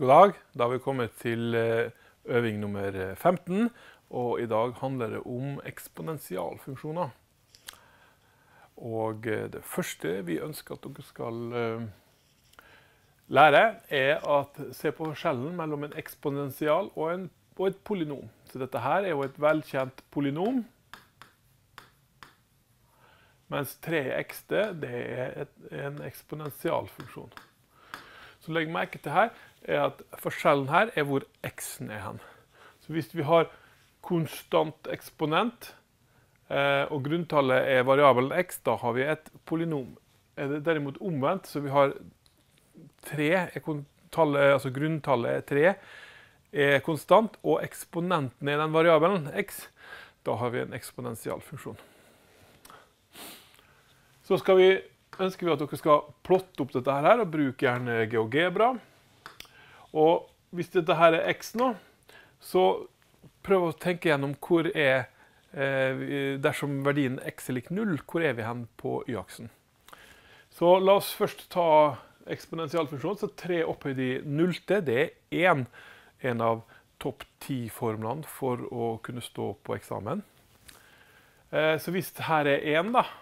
God dag, da har vi kommet til øving nummer 15, og i dag handler det om eksponentialfunksjoner. Og det første vi ønsker at dere skal lære er at se på forskjellen mellom en eksponential og et polynom. Så dette her er jo et velkjent polynom, mens 3x det er en eksponentialfunksjon. Så legg merke til her er at forskjellen her er hvor x-en er hen. Så hvis vi har konstant eksponent, og grunntallet er variabelen x, da har vi et polynom. Er det derimot omvendt, så vi har 3, altså grunntallet er 3, er konstant, og eksponenten er den variabelen x, da har vi en eksponentialfunksjon. Så ønsker vi at dere skal plotte opp dette her, og bruke gjerne GeoGebra. Og hvis dette her er x nå, så prøv å tenke gjennom hvor dersom verdien x er lik 0, hvor er vi hen på y-aksen. Så la oss først ta eksponentialfunksjonen, så 3 opphøyd i nullte, det er en av topp 10 formlene for å kunne stå på eksamen. Så hvis det her er 1 da,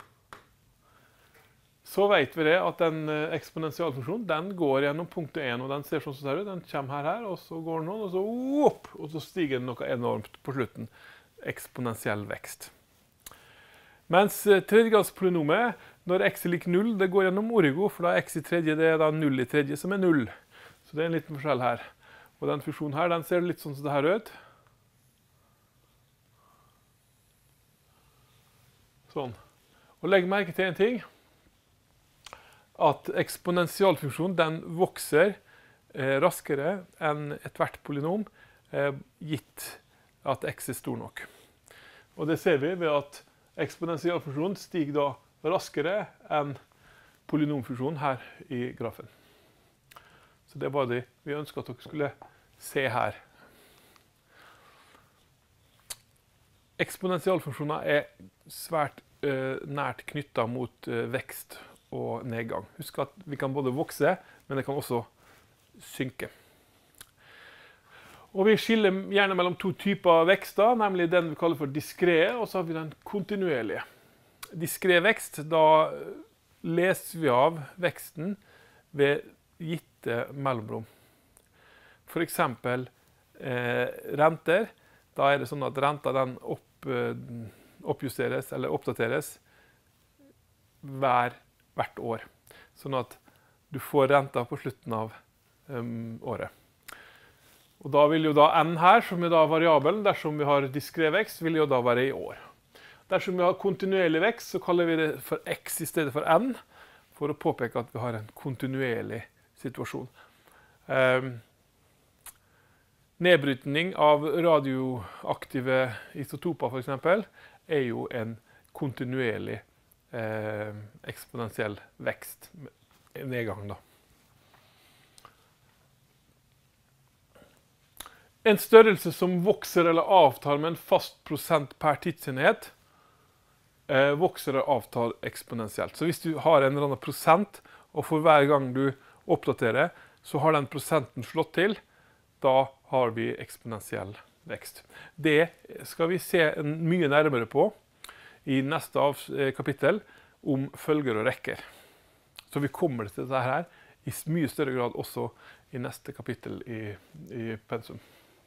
så vet vi det at den eksponentialfunksjonen, den går gjennom punktet 1, og den ser sånn som det ut. Den kommer her, og så går den sånn, og så opp, og så stiger den noe enormt på slutten. Eksponentiell vekst. Mens tredjegradspolynomet, når x er lik 0, det går gjennom origo, for da x i tredje, det er da 0 i tredje som er 0. Så det er en liten forskjell her. Og den funksjonen her, den ser litt sånn som det her ut. Sånn. Og legg merke til en ting, at eksponentialfunksjonen den vokser raskere enn et hvert polynom, gitt at x er stor nok. Og det ser vi ved at eksponentialfunksjonen stiger da raskere enn polynomfunksjonen her i grafen. Så det var det vi ønsket at dere skulle se her. Eksponentialfunksjoner er svært nært knyttet mot vekst og nedgang. Husk at vi kan både vokse, men det kan også synke. Og vi skiller gjerne mellom to typer vekster, nemlig den vi kaller for diskret, og så har vi den kontinuerlige. Diskret vekst, da leser vi av veksten ved gitte mellomrom. For eksempel renter, da er det sånn at renta den oppjusteres eller oppdateres hvert år, sånn at du får renta på slutten av året. Og da vil jo da n her, som er da variabelen, dersom vi har diskret vekst, vil jo da være i år. Dersom vi har kontinuerlig vekst, så kaller vi det for x i stedet for n, for å påpeke at vi har en kontinuerlig situasjon. Nedbrytning av radioaktive isotoper, for eksempel, er jo en kontinuerlig eksponentiell vekst, nedgang da. En størrelse som vokser eller avtar med en fast prosent per tidsenhet, vokser eller avtar eksponentielt. Så hvis du har en eller annen prosent, og for hver gang du oppdaterer, så har den prosenten slått til, da har vi eksponentiell vekst. Det skal vi se mye nærmere på i neste kapittel om følger og rekker. Så vi kommer til dette her i mye større grad også i neste kapittel i pensum.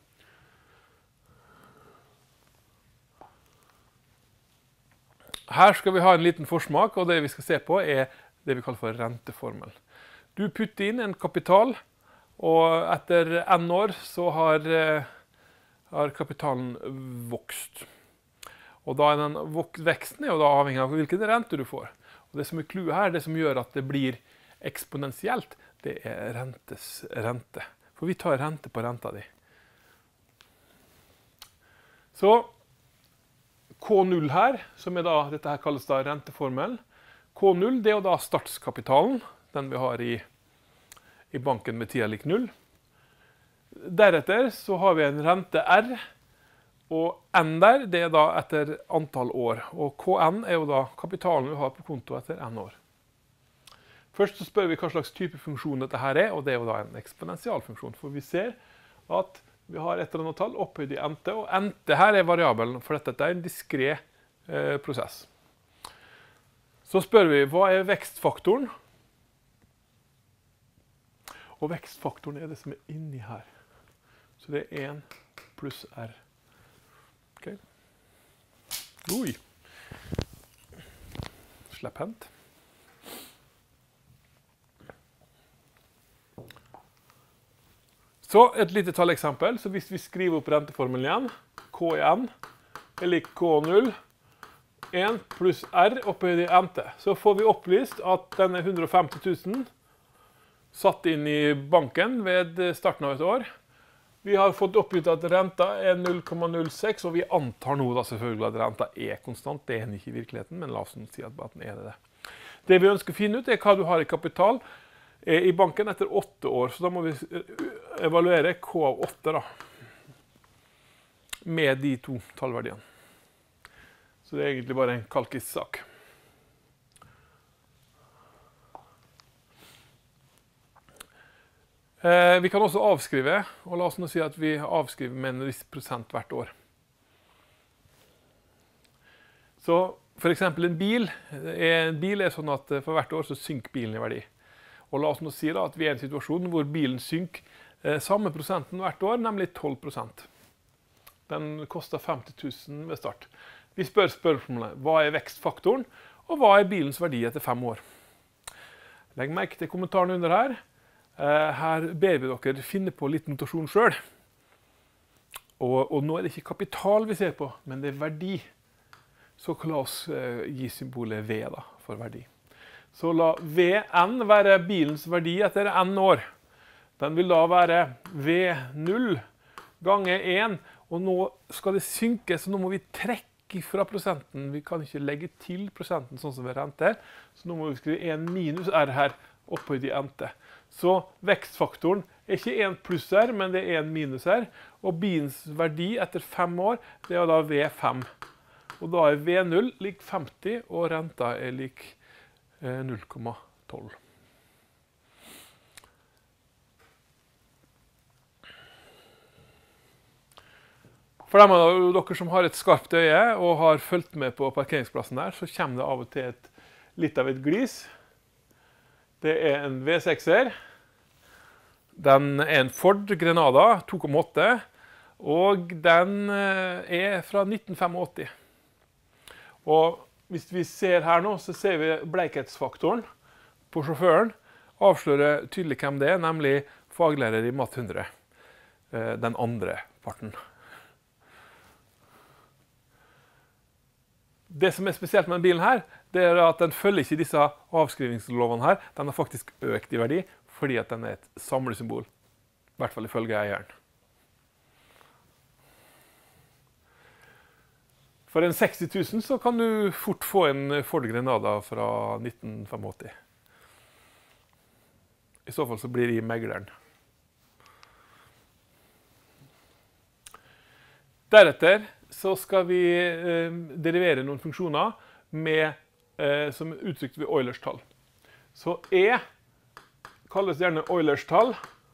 Her skal vi ha en liten forsmak, og det vi skal se på er det vi kaller for renteformel. Du putter inn en kapital, og etter n år så har kapitalen vokst. Og da er den veksten er jo da avhengig av hvilken rente du får. Og det som er clouet her, det som gjør at det blir eksponentielt, det er rentes rente. For vi tar rente på renta di. Så K0 her, som er da, dette her kalles da renteformel. K0, det er jo da startskapitalen, den vi har i banken med tida lik 0. Deretter så har vi en rente R, og n der, det er da etter antall år. Og kn er jo da kapitalen vi har på konto etter n år. Først så spør vi hva slags type funksjon dette her er, og det er jo da en eksponentialfunksjon. For vi ser at vi har et eller annet tall opphøyd i nt, og nt her er variabelen, for dette er en diskret prosess. Så spør vi, hva er vekstfaktoren? Og vekstfaktoren er det som er inni her. Så det er 1 pluss r. Ok. Oi. Slipp hent. Så et lite talleksempel. Så hvis vi skriver opp renteformelen igjen, k i n er lik k0, 1 pluss r opphøyd i nt. Så får vi opplyst at denne 150 000 satt inn i banken ved starten av et år. Vi har fått oppgitt at renta er 0,06, og vi antar nå da selvfølgelig at renta er konstant. Det er den ikke i virkeligheten, men la oss si at den er det. Det vi ønsker å finne ut er hva du har i kapital i banken etter 8 år. Så da må vi evaluere k av 8 da, med de to tallverdiene. Så det er egentlig bare en kalkissak. Vi kan også avskrive, og la oss nå si at vi avskriver med en viss prosent hvert år. Så for eksempel en bil er sånn at for hvert år så synker bilen i verdi. Og la oss nå si da at vi er i en situasjon hvor bilen synker samme prosenten hvert år, nemlig 12%. Den koster 50 000 ved start. Vi spør spørsmålet, hva er vekstfaktoren, og hva er bilens verdi etter 5 år? Legg merke til kommentaren under her. Her ber vi dere finne på litt notasjon selv. Og nå er det ikke kapital vi ser på, men det er verdi. Så la oss gi symbolet V da, for verdi. Så la Vn være bilens verdi etter n år. Den vil da være V0 ganger 1, og nå skal det synke, så nå må vi trekke fra prosenten. Vi kan ikke legge til prosenten sånn som ved rente, så nå må vi skrive 1 minus r her, opphøyd i nt. Så vekstfaktoren er ikke 1 pluss r, men det er 1 minus r. Og bilens verdi etter 5 år, det er da V5. Og da er V0 lik 50, og renta er lik 0,12. For dem av dere som har et skarpt øye og har fulgt med på parkeringsplassen der, så kommer det av og til litt av et glis. Det er en V6-er. Den er en Ford Grenada 2,8, og den er fra 1985. Og hvis vi ser her nå, så ser vi bleikhetsfaktoren på sjåføren. Avslører tydelig hvem det er, nemlig faglærer i Matt 100. Den andre parten. Det som er spesielt med denne bilen her, det er at den følger ikke disse avskrivningslovene her. Den har faktisk økt i verdi, fordi at den er et samlesymbol. I hvert fall ifølge eieren. For en 60 000 så kan du fort få en Ford Grenada fra 1985. I så fall så blir det i megleren. Deretter så skal vi derivere noen funksjoner som er uttrykt ved Eulers tall. Så E kalles gjerne Eulers tall,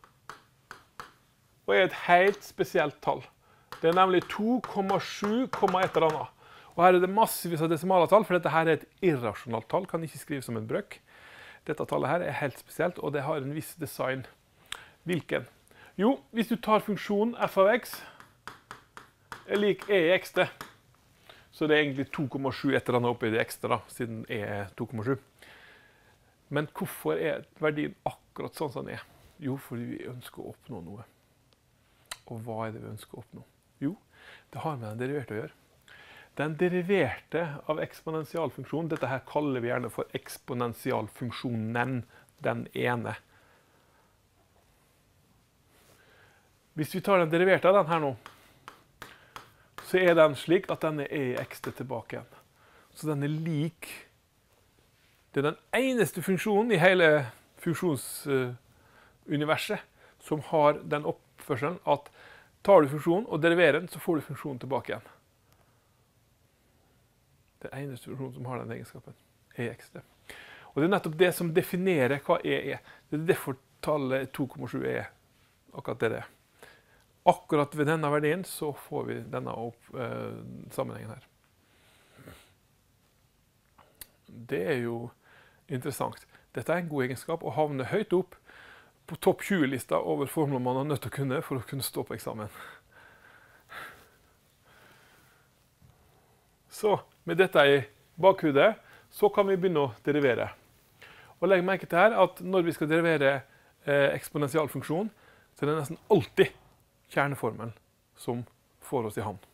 og er et helt spesielt tall. Det er nemlig 2,7, et eller annet. Og her er det massevis av desimale tall, for dette her er et irrasjonalt tall, kan ikke skrives som en brøk. Dette tallet her er helt spesielt, og det har en viss design. Hvilken? Jo, hvis du tar funksjonen f av x, er lik e i xt. Så det er egentlig 2,7 et eller annet oppi det ekstra, siden e er 2,7. Men hvorfor er verdien akkurat sånn som den er? Jo, fordi vi ønsker å oppnå noe. Og hva er det vi ønsker å oppnå? Jo, det har med den deriverte å gjøre. Den deriverte av eksponentialfunksjonen, dette her kaller vi gjerne for eksponentialfunksjonen, den ene. Hvis vi tar den deriverte av den her nå, så er den slik at den er e i xt tilbake igjen. Så den er lik. Det er den eneste funksjonen i hele funksjonsuniverset som har den oppførselen at tar du funksjonen og deriverer den, så får du funksjonen tilbake igjen. Det er eneste funksjonen som har den egenskapen. E i xt. Og det er nettopp det som definerer hva E er. Det er derfor tallet 2,7 er akkurat det det er. Akkurat ved denne verdien så får vi denne sammenhengen her. Det er jo interessant. Dette er en god egenskap å havne høyt opp på topp 20-lista over formler man er nødt til å kunne for å kunne stå på eksamen. Så med dette i bakhudet, så kan vi begynne å derivere. Og legg merke til her at når vi skal derivere eksponentialfunksjon, så er det nesten alltid kjerneformelen som får oss i havn.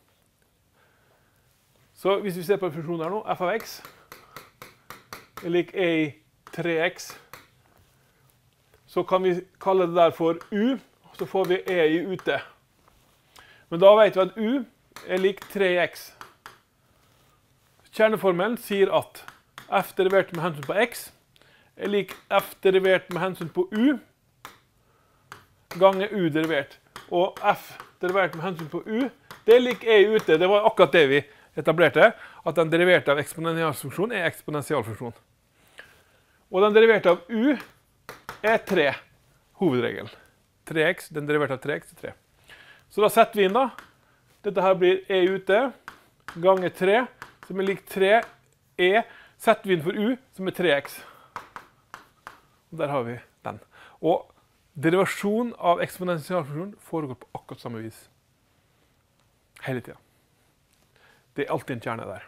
Så hvis vi ser på funksjonen her nå, f av x er lik e i 3x, så kan vi kalle det der for u, og så får vi e i ute. Men da vet vi at u er lik 3x. Kjerneformelen sier at f derivert med hensyn på x er lik f derivert med hensyn på u ganger u derivert. Og f derivert med hensyn på u, det er lik e i ute. Det var akkurat det vi etablerte, at den deriverte av eksponentialfunksjon er eksponentialfunksjon. Og den deriverte av u er 3, hovedregelen. 3x, den deriverte av 3x er 3. Så da setter vi inn da. Dette her blir e i ute ganger 3, som er lik 3e. Setter vi inn for u, som er 3x. Og der har vi den. Og derivasjon av eksponentialfunksjon foregår på akkurat samme vis. Hele tiden. Det er alltid en kjerne der.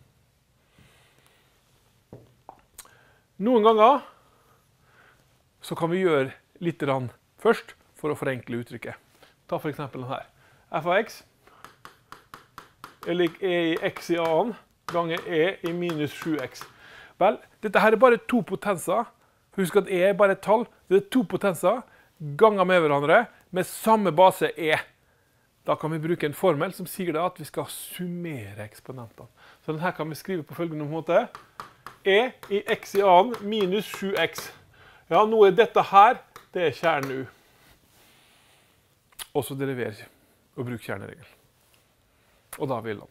Noen ganger så kan vi gjøre litt først for å forenkle uttrykket. Ta for eksempel den her. f av x er lik e i x i annen ganger e i minus 7x. Vel, dette her er bare to potenser. Husk at e er bare et tall. Det er to potenser ganger med hverandre med samme base e. Da kan vi bruke en formel som sier at vi skal summere eksponentene. Så denne kan vi skrive på følgende måte. E i x i annen minus 7x. Ja, nå er dette her, det er kjernen u. Og så deriver og bruk kjerneregel. Og da vil han.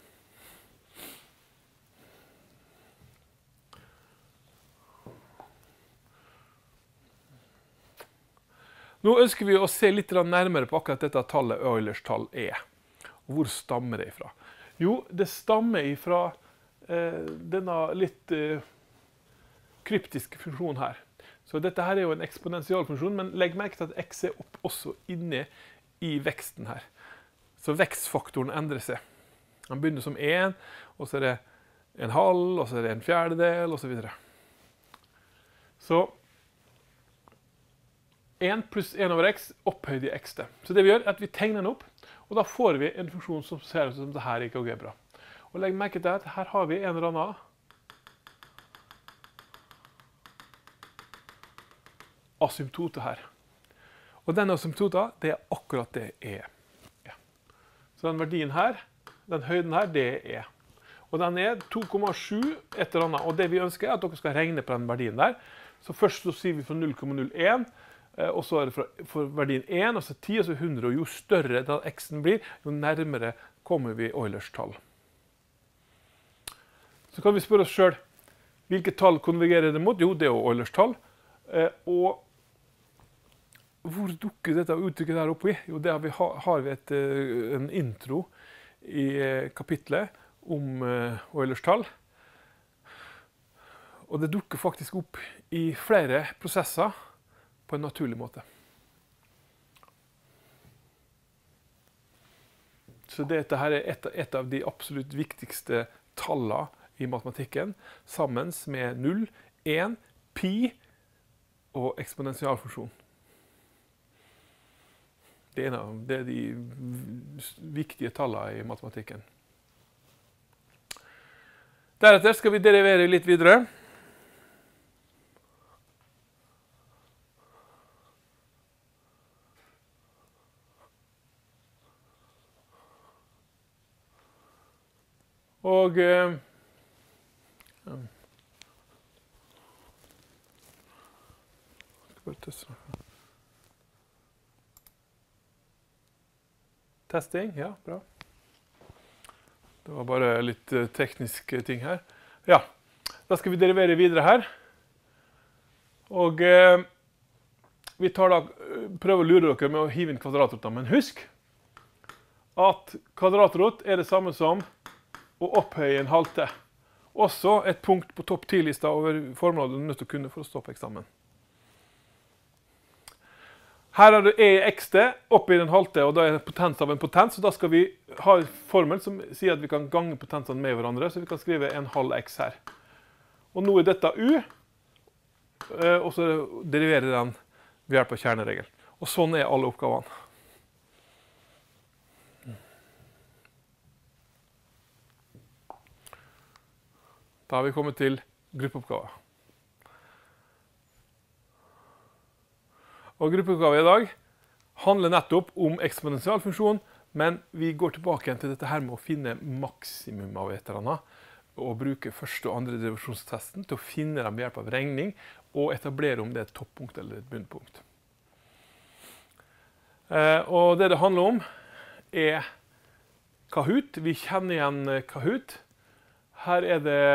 Nå ønsker vi å se litt nærmere på akkurat dette tallet Eulers tall er. Og hvor stammer det ifra? Jo, det stammer ifra denne litt kryptiske funksjonen her. Så dette her er jo en eksponentialfunksjon, men legg merke til at x er også inne i veksten her. Så vekstfaktoren endrer seg. Den begynner som 1, og så er det en halv, og så er det en fjerdedel, og så videre. Så 1 pluss 1 over x opphøyd i x. Så det vi gjør er at vi tegner den opp, og da får vi en funksjon som ser ut som det her ikke er bra. Og legg merke til at her har vi en eller annen asymptote her. Og denne asymptoten, det er akkurat det E. Så den verdien her, den høyden her, det er E. Og den er 2,7 et eller annet. Og det vi ønsker er at dere skal regne på den verdien der. Så først så sier vi fra 0,01, og så er det for verdien 1, og så 10, og så 100. Og jo større den x-en blir, jo nærmere kommer vi Eulers tall. Så kan vi spørre oss selv, hvilke tall konvergerer det mot? Jo, det er jo Eulers tall. Og hvor dukker dette uttrykket der oppi? Jo, der har vi en intro i kapitlet om Eulers tall. Og det dukker faktisk opp i flere prosesser på en naturlig måte. Så dette her er et av de absolutt viktigste tallene i matematikken, sammen med 0, 1, pi og eksponentialfunksjon. Det er de viktige tallene i matematikken. Deretter skal vi derivere litt videre. Og testing, ja, bra. Det var bare litt tekniske ting her. Ja, da skal vi derivere videre her. Og vi prøver å lure dere med å hive inn kvadratroter, men husk at kvadratrot det samme som å opphøye en halte. Også et punkt på topp 10-lista over formler du er nødt til å kunne for å stå på eksamen. Her du i xt oppi den halte, og da det potens av en potens, så da skal vi ha en formel som sier at vi kan gange potensene med hverandre, så vi kan skrive en halv x her. Og nå dette u, og så deriverer den ved hjelp av kjerneregel. Og sånn alle oppgavene. Da har vi kommet til gruppeoppgaver. Og gruppeoppgave i dag handler nettopp om eksponentialfunksjon, men vi går tilbake igjen til dette her med å finne maksimum av et eller annet, og bruke første og andre derivasjonstesten til å finne dem ved hjelp av regning, og etablere om det et toppunkt eller et bunnpunkt. Og det handler om Kahoot. Vi kjenner igjen Kahoot. Her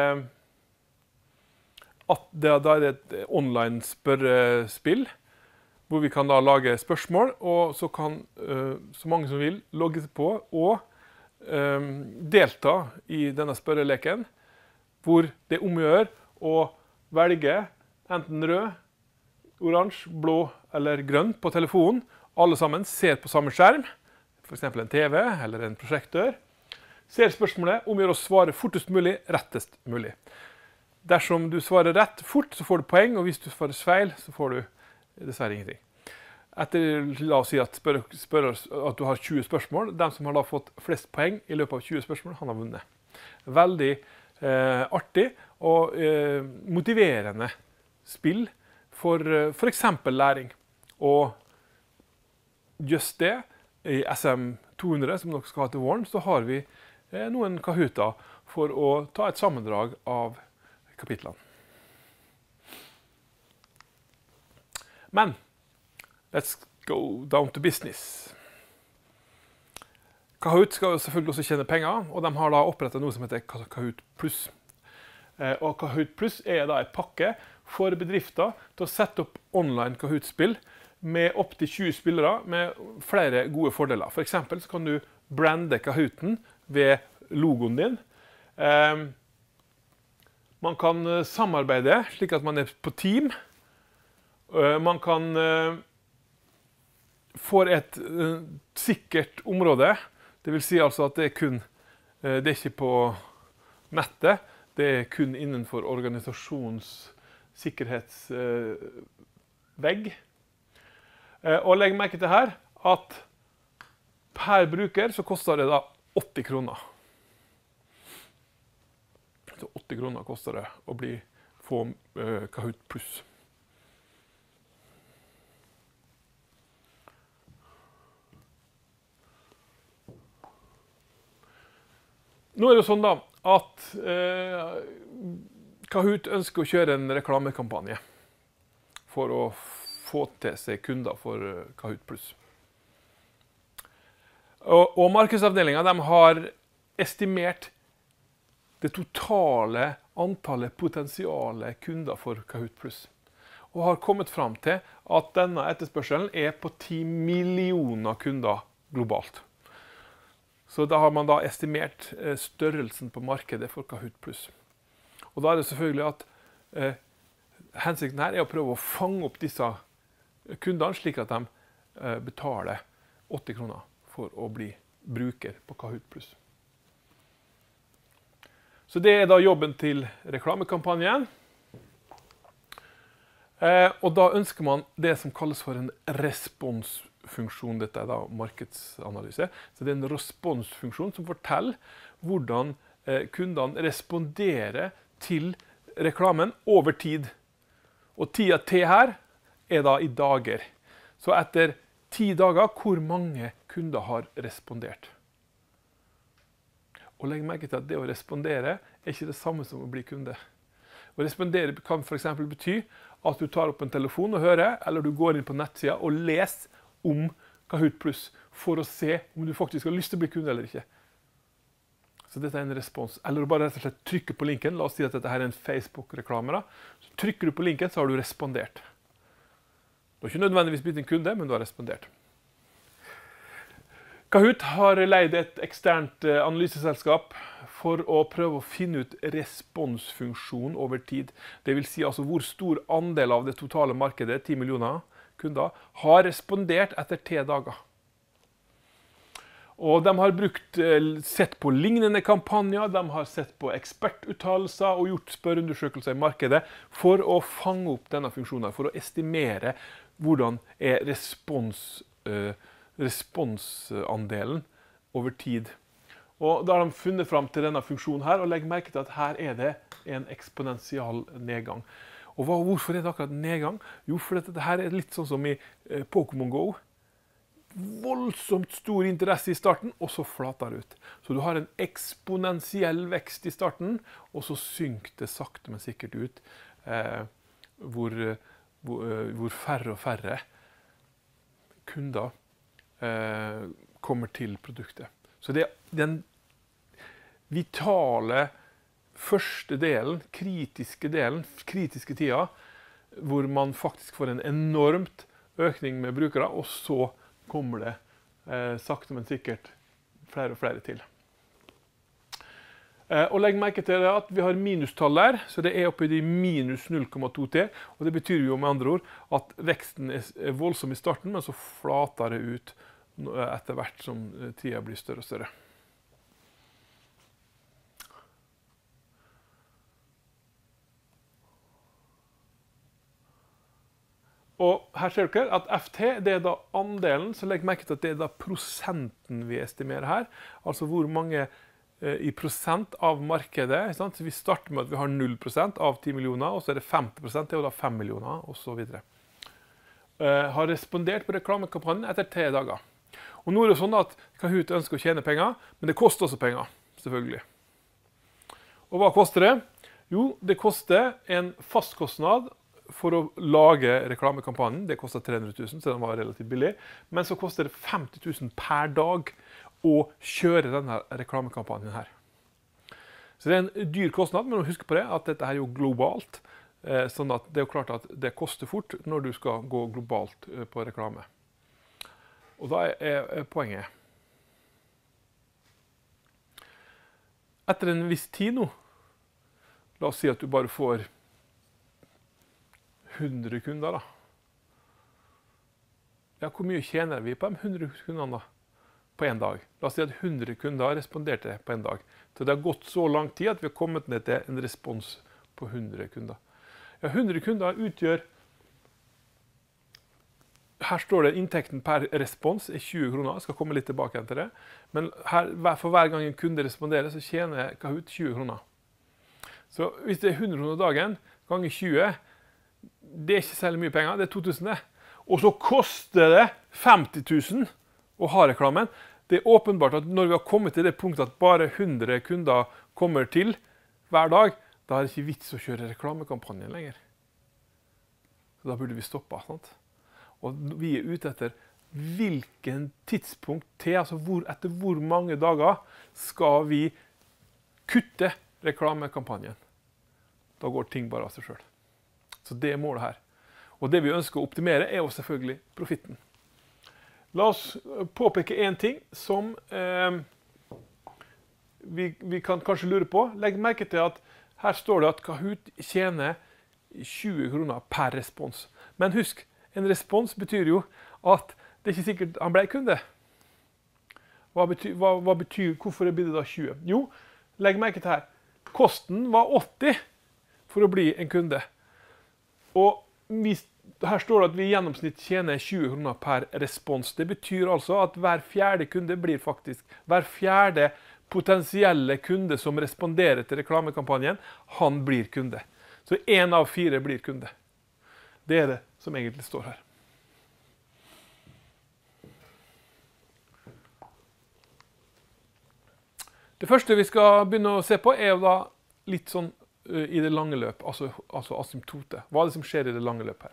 da det et online spørrespill, hvor vi kan da lage spørsmål, og så kan så mange som vil logge seg på og delta i denne spørreleken, hvor det omgjør å velge enten rød, oransje, blå eller grønn på telefonen. Alle sammen ser på samme skjerm, for eksempel en TV eller en prosjektør. Ser spørsmålet, omgjør å svare fortest mulig, rettest mulig. Dersom du svarer rett fort, så får du poeng, og hvis du svarer feil, så får du dessverre ingenting. La oss si at du har 20 spørsmål. Den som har da fått flest poeng i løpet av 20 spørsmål, han har vunnet. Veldig artig og motiverende spill for eksempel læring. Og just det, i SM200, som dere skal ha til våren, så har vi noen Kahooter for å ta et sammendrag av kapitlene. Men let's go down to business. Kahoot skal jo selvfølgelig også tjene penger, og de har da opprettet noe som heter Kahoot Plus. Og Kahoot Plus da en pakke for bedrifter til å sette opp online Kahoot-spill med opp til 20 spillere med flere gode fordeler. For eksempel så kan du brande Kahooten ved logoen din. Man kan samarbeide slik at man på team. Man kan få et sikkert område. Det vil si altså at det er ikke på nettet, det er kun innenfor organisasjonens sikkerhetsvegg. Og legg merke til her at per bruker så koster det da 80 kroner. Så 80 kroner koster det å få Kahoot Plus. Nå det jo sånn da at Kahoot ønsker å kjøre en reklamekampanje for å få til seg kunder for Kahoot Plus. Og markedsavdelingen de har estimert det totale antallet potensiale kunder for Kahoot Plus. Og har kommet fram til at denne etterspørselen på 10 millioner kunder globalt. Så da har man da estimert størrelsen på markedet for Kahoot Plus. Og da det selvfølgelig at hensikten her å prøve å fange opp disse kundene slik at de betaler 80 kroner for å bli bruker på Kahoot Plus. Så det da jobben til reklamekampanjen. Og da ønsker man det som kalles for en responsfunksjon. Dette da markedsanalyse. Så det en responsfunksjon som forteller hvordan kundene responderer til reklamen over tid. Og tida til her da i dager. Så etter 10 dager, hvor mange kunder har respondert? Og legg merke til at det å respondere ikke det samme som å bli kunde. Å respondere kan for eksempel bety at du tar opp en telefon og hører, eller du går inn på nettsida og leser om Kahoot Plus for å se om du faktisk har lyst til å bli kunde eller ikke. Så dette er en respons. Eller bare rett og slett trykke på linken. La oss si at dette her er en Facebook-reklame. Da. Så trykker du på linken, så har du respondert. Du har ikke nødvendigvis blitt en kunde, men du har respondert. Kahoot har leid et eksternt analyseselskap for å prøve å finne ut responsfunksjon over tid. Det vil si altså hvor stor andel av det totale markedet, 10 millioner kunder, har respondert etter 3 dager. Og de har sett på lignende kampanjer, de har sett på ekspertuttalelser og gjort spørreundersøkelser i markedet for å fange opp denne funksjonen, for å estimere hvordan er responsandelen over tid. Og da har de funnet frem til denne funksjonen her, og legger merke til at her er det en eksponential nedgang. Og hvorfor er det akkurat nedgang? Jo, for dette her er litt sånn som i Pokémon Go. Voldsomt stor interesse i starten, og så flater det ut. Så du har en eksponentiell vekst i starten, og så synker det sakte, men sikkert ut, hvor færre og færre kunder kommer til produktet. Så det er den vitale første delen, kritiske tida, hvor man faktisk får en enormt økning med brukere, og så kommer det sakte, men sikkert flere og flere til. Og legg merke til at vi har minustall der, så det er oppe i minus 0,2T, og det betyr jo med andre ord at veksten er voldsom i starten, men så flater det ut etter hvert som tida blir større og større. Og her ser dere at FT, det er da andelen, så legg merke til at det er da prosenten vi estimerer her. Altså hvor mange i prosent av markedet. Så vi starter med at vi har 0% av 10 millioner, og så er det 50%, det er jo da 5 millioner, og så videre. Har respondert på reklamekampanjen etter 3 dager. Og nå er det sånn at Kahoot ønsker å tjene penger, men det koster også penger, selvfølgelig. Og hva koster det? Jo, det koster en fastkostnad for å lage reklamekampanjen. Det kostet 300 000, så den var relativt billig. Men så koster det 50 000 per dag å kjøre denne reklamekampanjen her. Så det er en dyr kostnad, men husk på det at dette er jo globalt. Sånn at det er jo klart at det koster fort når du skal gå globalt på reklame. Og da er poenget. Etter en viss tid nå, la oss si at du bare får 100 kunder da. Ja, hvor mye tjener vi på de 100 kundene da? På en dag. La oss si at 100 kunder responderte på en dag. Så det har gått så lang tid at vi har kommet ned til en respons på 100 kunder. Ja, 100 kunder utgjør, her står det inntekten per respons er 20 kroner, jeg skal komme litt tilbake til det. Men her, for hver gang en kunde responderer, så tjener Kahoot 20 kroner. Så hvis det er 100 kroner dagen, ganger 20, det er ikke særlig mye penger, det er 2000 det. Og så koster det 50 000 å ha reklamen. Det er åpenbart at når vi har kommet til det punktet at bare 100 kunder kommer til hver dag, da er det ikke vits å kjøre reklamekampanjen lenger. Så da burde vi stoppe, sant? Og vi er ute etter hvilken tidspunkt til, altså etter hvor mange dager skal vi kutte reklamekampanjen. Da går ting bare av seg selv. Så det er målet her. Og det vi ønsker å optimere er jo selvfølgelig profitten. La oss påpeke en ting som vi kan kanskje lure på. Legg merke til at her står det at Kahoot tjener 20 kroner per respons. Men husk, en respons betyr jo at det er ikke sikkert han ble kunde. Hvorfor blir det da 20? Jo, legg merke til her. Kosten var 80 for å bli en kunde. Og her står det at vi i gjennomsnitt tjener 20 kroner per respons. Det betyr altså at hver fjerde kunde blir faktisk, hver fjerde potensielle kunde som responderer til reklamekampanjen, han blir kunde. Så 1 av 4 blir kunde. Det er det som egentlig står her. Det første vi skal begynne å se på er jo da litt sånn i det lange løp, altså asymptote. Hva er det som skjer i det lange løp her?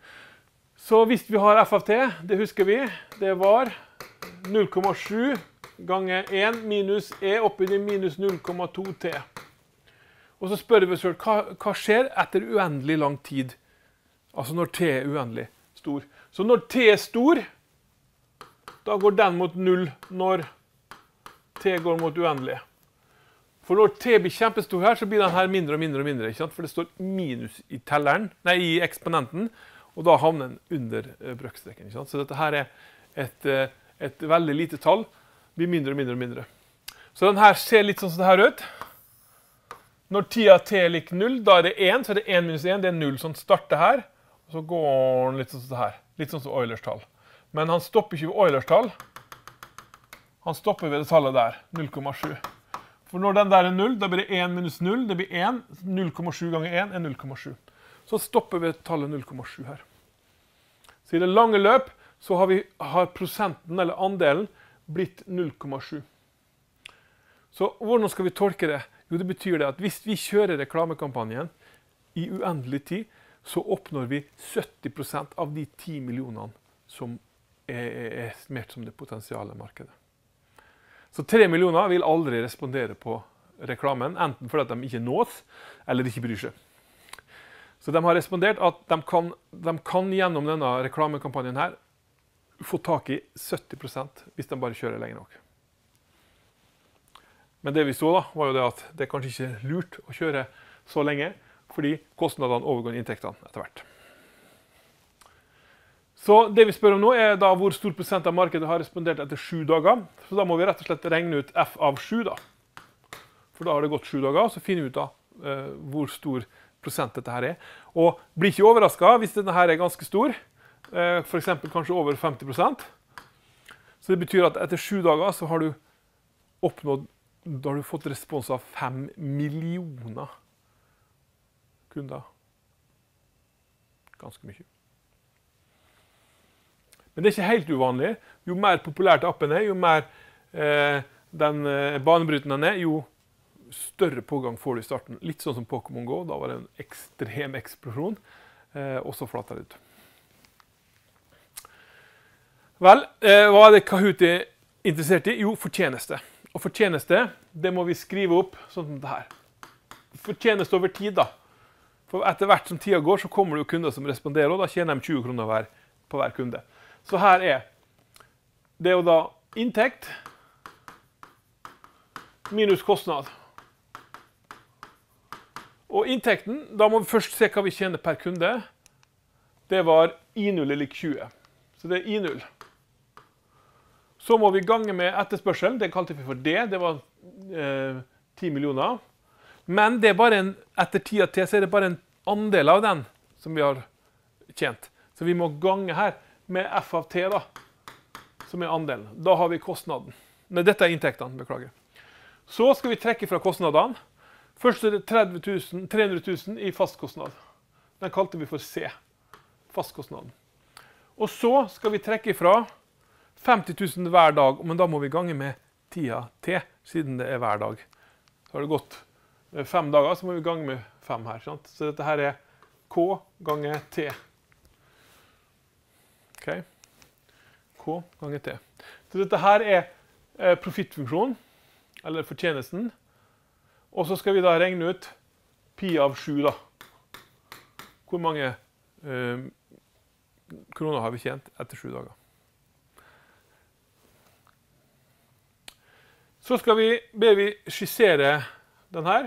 Så hvis vi har FFT, det husker vi, det var 0,7 ganger 1 minus E oppi det minus 0,2 T. Og så spør vi oss selv, hva skjer etter uendelig lang tid? Altså når T er uendelig stor. Så når T er stor, da går den mot 0 når T går mot uendelig. For når T blir kjempestor her, så blir den her mindre og mindre og mindre, ikke sant? For det står minus i telleren, nei, i eksponenten, og da havner den under brøkstreken, ikke sant? Så dette her er et veldig lite tall, blir mindre og mindre og mindre. Så den her ser litt sånn som det her ut. Når tida T er lik 0, da er det 1, så er det 1 minus 1, det er 0, så den starter her, og så går den litt sånn som det her, litt sånn som Eulers-tall. Men han stopper ikke ved Eulers-tall, han stopper ved det tallet der, 0,7. For når den der er 0, da blir det 1 minus 0, det blir 1, 0,7 ganger 1 er 0,7. Så stopper vi tallet 0,7 her. Så i det lange løp så har prosenten, eller andelen, blitt 0,7. Så hvordan skal vi tolke det? Jo, det betyr det at hvis vi kjører reklamekampanjen i uendelig tid, så oppnår vi 70% av de 10 millionene som er estimert som det potensiale markedet. Så 3 millioner vil aldri respondere på reklamen, enten fordi de ikke nås, eller de ikke bryr seg. Så de har respondert at de kan gjennom denne reklamekampanjen her få tak i 70% hvis de bare kjører lenge nok. Men det vi så da, var jo det at det er kanskje ikke lurt å kjøre så lenge, fordi kostnadene overgår inntektene etter hvert. Så det vi spør om nå er da hvor stor prosent av markedet har respondert etter 7 dager. Så da må vi rett og slett regne ut F av 7 da. For da har det gått 7 dager, så finner vi ut da hvor stor prosent dette her er. Og blir ikke overrasket hvis denne her er ganske stor, for eksempel kanskje over 50%. Så det betyr at etter 7 dager så har du oppnådd, da har du fått respons av 5 millioner kunder. Ganske mye. Men det er ikke helt uvanlig. Jo mer populært appen er, jo mer den banebrytende den er, jo større pågang får du i starten. Litt sånn som Pokémon Go, da var det en ekstrem eksplosjon, og så flatter det ut. Vel, hva er det Kahoot er interessert i? Jo, fortjeneste. Og fortjeneste, det må vi skrive opp sånn som det her. Fortjeneste over tid da. For etter hvert som tida går, så kommer det jo kunder som responderer, og da tjener de 20 kroner på hver kunde. Så her er det jo da inntekt minus kostnad. Og inntekten, da må vi først se hva vi tjener per kunde. Det var I0 er lik 20. Så det er I0. Så må vi gange med etterspørselen. Det kalte vi for D. Det var 10 millioner. Men det er bare etter 10 av T, så er det bare en andel av den som vi har tjent. Så vi må gange her med F av T da, som er andelen. Da har vi kostnaden. Nei, dette er inntektene, beklager. Så skal vi trekke fra kostnadene. Først er det 300 000 i fastkostnad. Den kalte vi for C, fastkostnaden. Og så skal vi trekke fra 50 000 hver dag, men da må vi gange med 10 av T, siden det er hver dag. Så har det gått 5 dager, så må vi gange med 5 her. Sant? Så dette her er K ganger T. Okay. K ganger T. Så dette her er profittfunksjonen, eller fortjenesten. Og så skal vi da regne ut pi av 7 da. Hvor mange kroner har vi tjent etter 7 dager. Så ber vi skissere den her.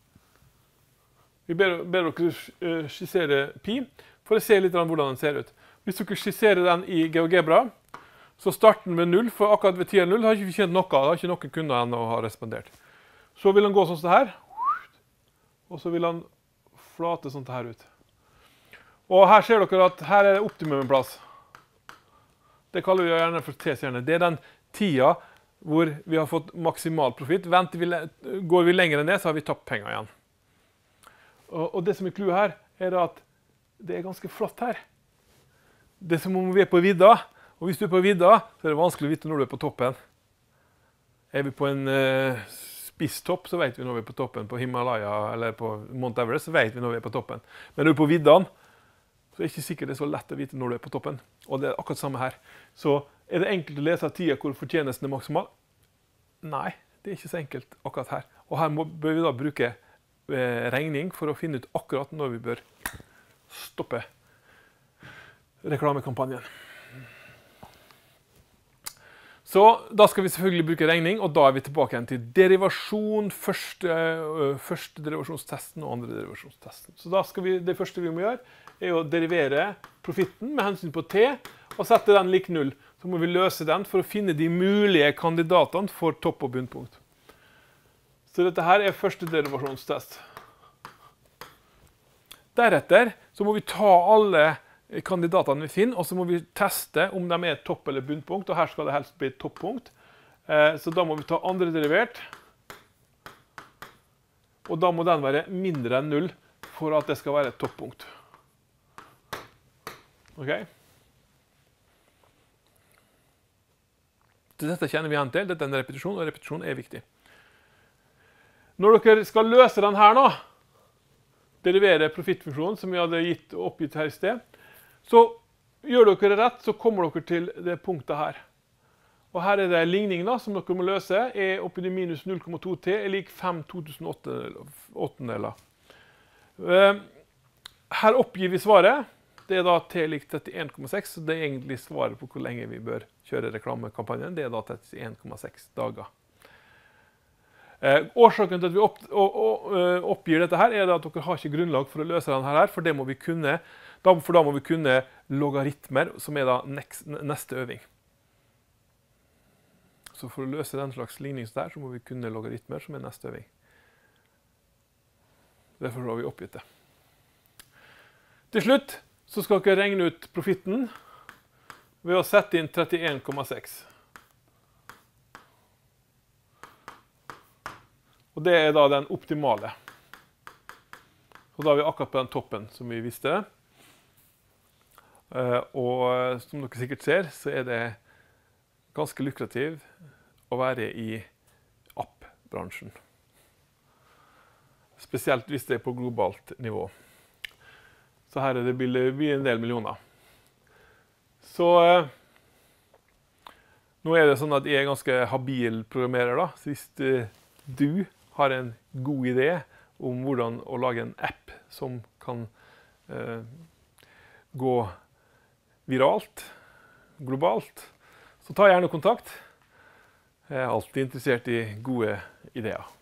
Vi ber dere skissere pi, for å se litt hvordan den ser ut. Hvis dere skisserer den i GeoGebra, så starter den med 0, for akkurat ved 10 av 0 har ikke vi tjent noe, det har ikke noen kunder ennå har respondert. Så vil den gå sånn som det her, og så vil den flate sånn det her ut. Og her ser dere at her er optimum plass. Det kaller vi gjerne for T-stjerne. Det er den tida hvor vi har fått maksimal profitt. Går vi lenger enn det, så har vi tapt penger igjen. Og det som er clouet her, er at det er ganske flatt her. Det er som om vi er på vidda, og hvis du er på vidda, så er det vanskelig å vite når du er på toppen. Er vi på en spisstopp, så vet vi når vi er på toppen. På Himalaya eller på Mount Everest, så vet vi når vi er på toppen. Men når du er på viddan, så er det ikke sikkert det er så lett å vite når du er på toppen. Og det er akkurat samme her. Så er det enkelt å lese av tida hvor fortjenesten er maksimal? Nei, det er ikke så enkelt akkurat her. Og her bør vi da bruke regning for å finne ut akkurat når vi bør stoppe reklamekampanjen. Så da skal vi selvfølgelig bruke regning, og da er vi tilbake igjen til derivasjon, første derivasjonstesten og andre derivasjonstesten. Så da skal det første vi må gjøre er å derivere profitten med hensyn på t, og sette den lik 0. Så må vi løse den for å finne de mulige kandidatene for topp- og bunnpunkt. Så dette her er første derivasjonstest. Deretter så må vi ta alle kandidatene vi finner, og så må vi teste om de er topp- eller bunnpunkt, og her skal det helst bli toppunkt. Så da må vi ta andre derivert, og da må den være mindre enn 0 for at det skal være et toppunkt. Ok? Dette kjenner vi igjen til. Dette er en repetisjon, og repetisjon er viktig. Når dere skal løse den her nå, derivere profittfunksjonen som vi hadde oppgitt her i sted, så gjør dere rett, så kommer dere til det punktet her. Og her er det ligning da, som dere må løse, er oppi det minus 0,2t er lik 5 2008-deler. Her oppgir vi svaret. Det er da t lik 31,6, så det er egentlig svaret på hvor lenge vi bør kjøre reklamekampanjen. Det er da 31,6 dager. Årsaken til at vi oppgir dette her, er at dere har ikke grunnlag for å løse denne her, for da må vi kunne logaritmer, som er da neste øving. Så for å løse den slags ligning der, så må vi kunne logaritmer, som er neste øving. Derfor har vi oppgitt det. Til slutt så skal dere regne ut profitten ved å sette inn 31,6. Og det er da den optimale. Og da er vi akkurat på den toppen som vi visste. Og som dere sikkert ser, så er det ganske lukrativt å være i app-bransjen. Spesielt hvis det er på globalt nivå. Så her er det en del millioner. Så nå er det sånn at jeg er ganske habil programmerer da. Så hvis du har en god idé om hvordan å lage en app som kan gå viralt, globalt, så ta gjerne kontakt. Jeg er alltid interessert i gode ideer.